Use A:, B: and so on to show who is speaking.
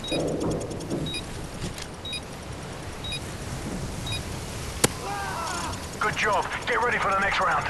A: Good job. Get ready for the next round.